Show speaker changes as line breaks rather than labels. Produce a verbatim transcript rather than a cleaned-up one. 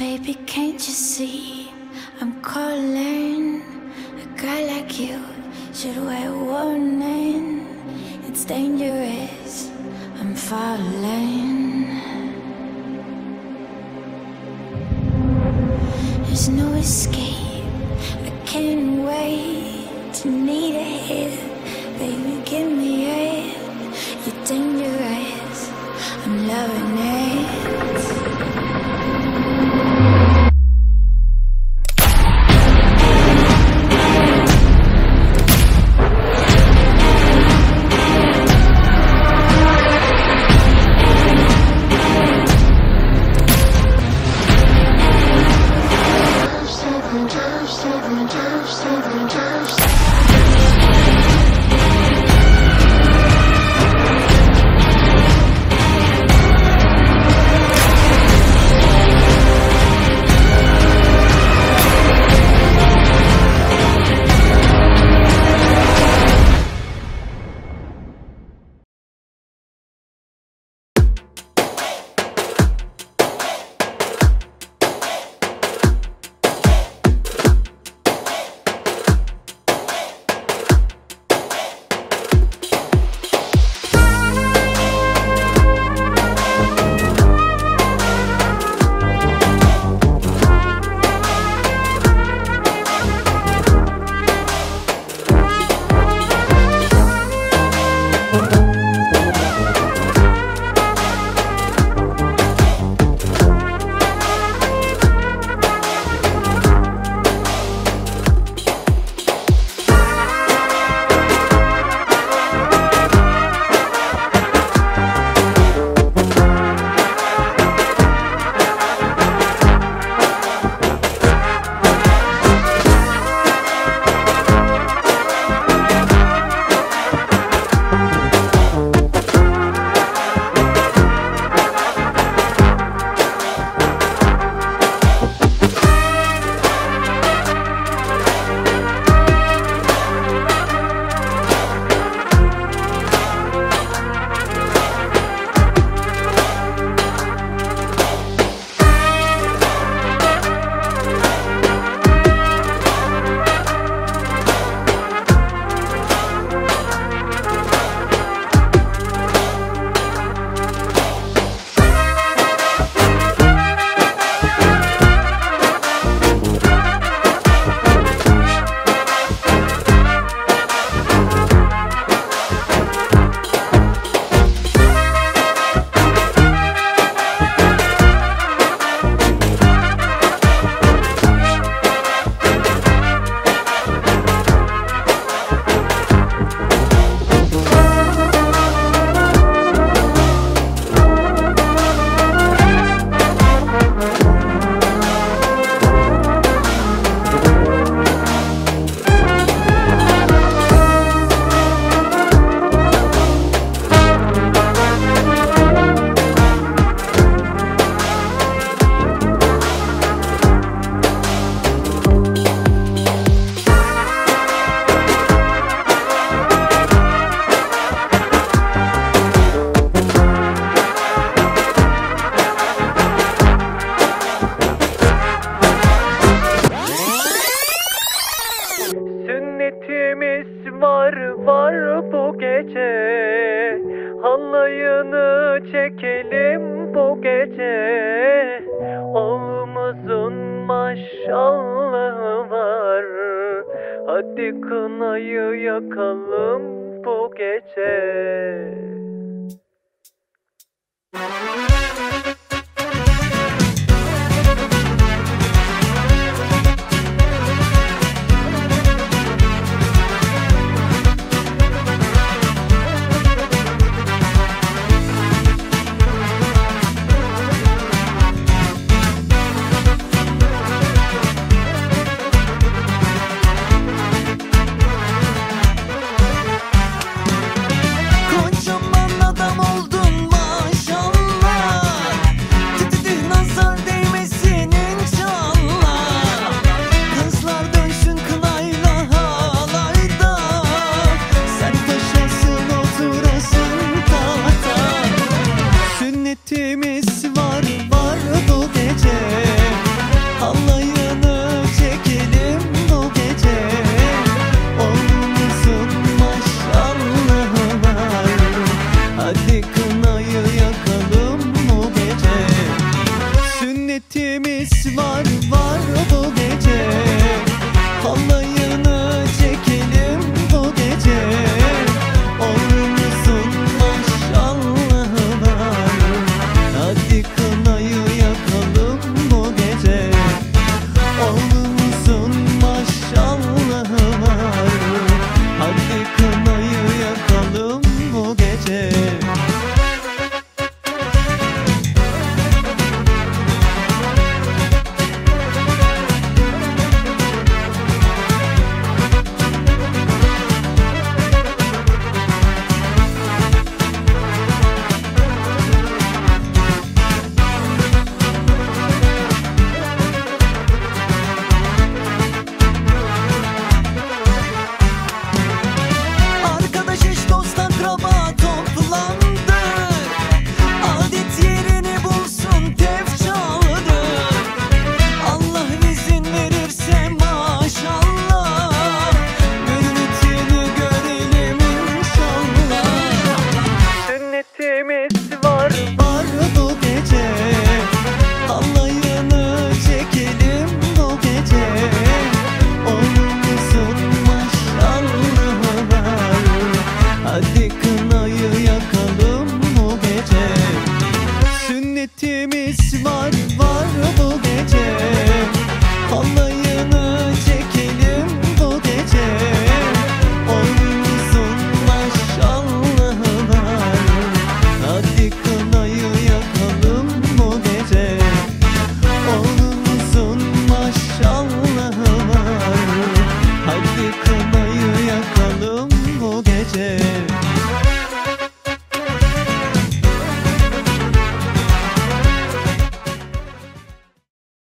Baby, can't you see I'm calling? A guy like you should wear warning. It's dangerous, I'm falling. There's no escape, I can't wait to need a hit. Baby, give me it. You're dangerous, I'm loving it.
Halayını çekelim bu gece. Oğlumuzun maşallahı var. Hadi kınayı yakalım bu gece.
Kocaman Sünnetimiz var var bu gece, halayını çekelim bu gece. Olur musun maşallah var, hadi kınayı yakalım bu gece. Olur musun maşallah var, hadi kınayı yakalım bu gece.
Sünnetimiz var
Var bu gece, halayını çekelim bu gece. Olur musun maşallah var, hadi kınayı yakalım bu gece. Sünnetimiz var var bu gece, halayını çekelim bu gece. Olur musun maşallah var, hadi kınayı yakalım bu gece. Olur musun maşallah var, hadi kınayı yakalım bu gece.